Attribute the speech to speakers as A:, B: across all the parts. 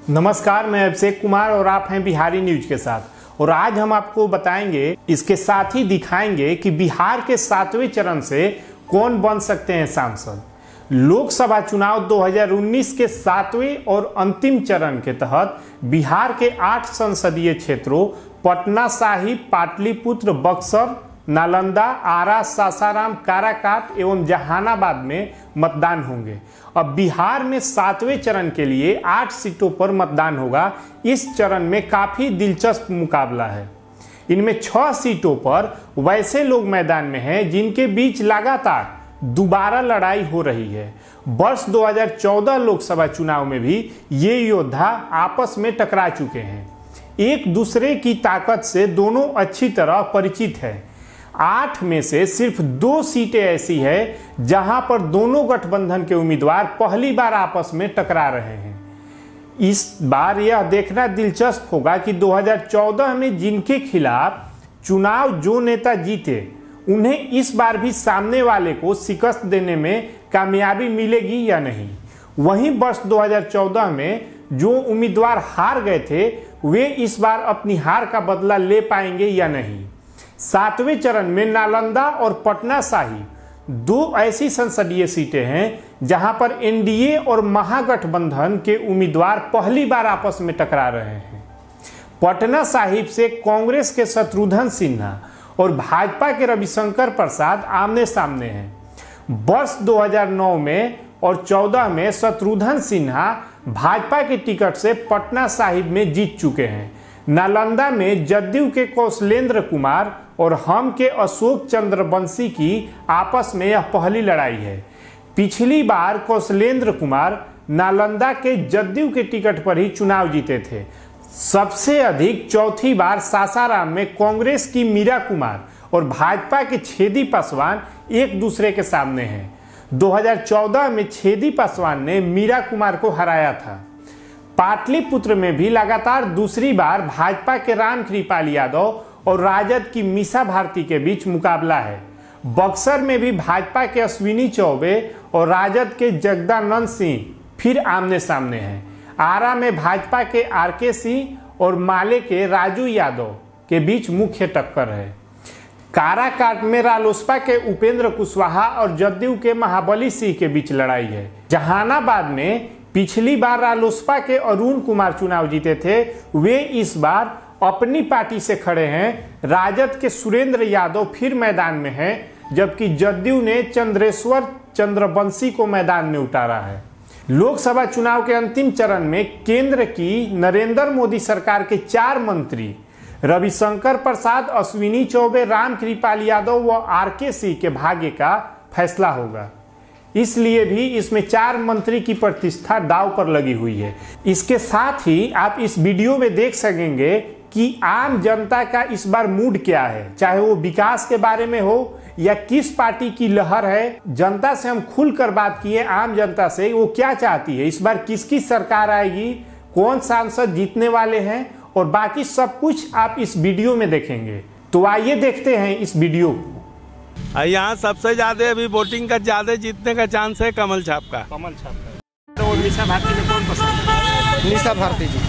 A: नमस्कार, मैं अभिषेक कुमार और आप हैं बिहारी न्यूज के साथ। और आज हम आपको बताएंगे, इसके साथ ही दिखाएंगे कि बिहार के 7वें चरण से कौन बन सकते हैं सांसद। लोकसभा चुनाव 2019 के 7वें और अंतिम चरण के तहत बिहार के 8 संसदीय क्षेत्रों पटना साहिब, पाटलिपुत्र, बक्सर, नालंदा, आरा, सासाराम, काराकाट एवं जहानाबाद में मतदान होंगे। अब बिहार में 7वें चरण के लिए 8 सीटों पर मतदान होगा। इस चरण में काफी दिलचस्प मुकाबला है। इनमें 6 सीटों पर वैसे लोग मैदान में हैं जिनके बीच लगातार दोबारा लड़ाई हो रही है। वर्ष 2014 लोकसभा चुनाव में भी ये योद्धा आपस में टकरा चुके हैं। एक दूसरे की ताकत से दोनों अच्छी तरह परिचित हैं। 8 में से सिर्फ 2 सीटें ऐसी है जहां पर दोनों गठबंधन के उम्मीदवार पहली बार आपस में टकरा रहे हैं। इस बार यह देखना दिलचस्प होगा कि 2014 में जिनके खिलाफ चुनाव जो नेता जीते, उन्हें इस बार भी सामने वाले को शिकस्त देने में कामयाबी मिलेगी या नहीं। वहीं वर्ष 2014 में जो उम्मीदवार हार गए थे, वे इस बार अपनी हार का बदला ले पाएंगे या नहीं। 7वें चरण में नालंदा और पटना साहिब 2 ऐसी संसदीय सीटें हैं जहां पर एनडीए और महागठबंधन के उम्मीदवार पहली बार आपस में टकरा रहे हैं। पटना साहिब से कांग्रेस के शत्रुघ्न सिन्हा और भाजपा के रविशंकर प्रसाद आमने सामने हैं। वर्ष 2009 में और 14 में शत्रुघ्न सिन्हा भाजपा के टिकट से पटना साहिब में जीत चुके हैं। नालंदा में जदयू के कौशलेंद्र कुमार और हम के अशोक चंद्रवंशी की आपस में यह पहली लड़ाई है। पिछली बार कौशलेंद्र कुमार नालंदा के जदयू के टिकट पर ही चुनाव जीते थे। सबसे अधिक चौथी बार सासाराम में कांग्रेस की मीरा कुमार और भाजपा के छेदी पासवान एक दूसरे के सामने हैं। 2014 में छेदी पासवान ने मीरा कुमार को हराया था। पाटलिपुत्र में भी लगातार दूसरी बार भाजपा के रामकृपाल यादव और राजद की मीसा भारती के बीच मुकाबला है। बक्सर में भी भाजपा के अश्विनी चौबे और राजद के जगदानंद सिंह फिर आमने सामने हैं। आरा में भाजपा के आरके सिंह और माले के राजू यादव के बीच मुख्य टक्कर है। काराकाट में रालोसपा के उपेंद्र कुशवाहा और जदयू के महाबली सिंह के बीच लड़ाई है। जहानाबाद में पिछली बार रालोसपा के अरुण कुमार चुनाव जीते थे, वे इस बार अपनी पार्टी से खड़े हैं। राजद के सुरेंद्र यादव फिर मैदान में हैं, जबकि जदयू ने चंद्रेश्वर चंद्रवंशी को मैदान में उतारा है। लोकसभा चुनाव के अंतिम चरण में केंद्र की नरेंद्र मोदी सरकार के 4 मंत्री रविशंकर प्रसाद, अश्विनी चौबे, रामकृपाल यादव व आरके सिंह के भाग्य का फैसला होगा। इसलिए भी इसमें 4 मंत्री की प्रतिष्ठा दांव पर लगी हुई है। इसके साथ ही आप इस वीडियो में देख सकेंगे कि आम जनता का इस बार मूड क्या है, चाहे वो विकास के बारे में हो या किस पार्टी की लहर है। जनता से हम खुलकर बात किए, आम जनता से वो क्या चाहती है, इस बार किसकी सरकार आएगी, कौन सांसद जीतने वाले हैं, और बाकी सब कुछ आप इस वीडियो में देखेंगे। तो आइए देखते हैं इस वीडियो को।
B: यहाँ सबसे ज्यादा अभी वोटिंग का ज्यादा जीतने का चांस है कमल छाप का।
A: कमल छाप का। तो मीसा भारती में कौन पसंद है?
C: मीसा भारती जी।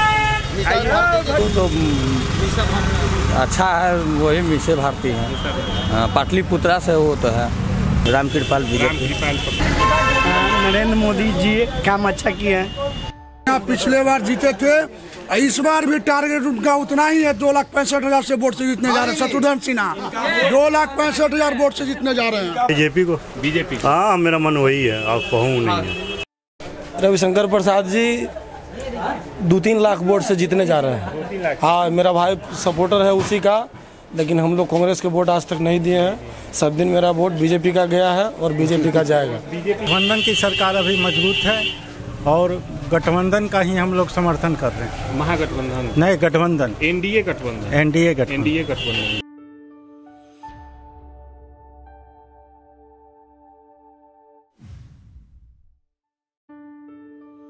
C: तो अच्छा है, वही मीसा भारती है। पाटलिपुत्रा से वो तो है रामकृपाल जी।
D: नरेंद्र मोदी जी काम अच्छा किए हैं।
E: पिछले बार जीते थे, इस बार भी टारगेट उनका उतना ही है। 2,65,000 से वोट से जीतने जा रहे हैं। शत्रुघ्न सिन्हा 2,65,000 वोट से जीतने जा रहे हैं।
F: बीजेपी। हाँ, मेरा मन वही है, आप कहूँ नहीं है।
G: रविशंकर प्रसाद जी 2-3 लाख वोट से जीतने जा रहे हैं। हाँ, मेरा भाई सपोर्टर है उसी का, लेकिन हम लोग कांग्रेस के वोट आज तक नहीं दिए हैं। सब दिन मेरा वोट बीजेपी का गया है और बीजेपी का जाएगा।
D: गठबंधन की सरकार अभी मजबूत है और गठबंधन का ही हम लोग समर्थन कर रहे हैं।
A: महागठबंधन
D: नहीं, गठबंधन,
A: एनडीए गठबंधन।
D: एनडीए गठबंधन।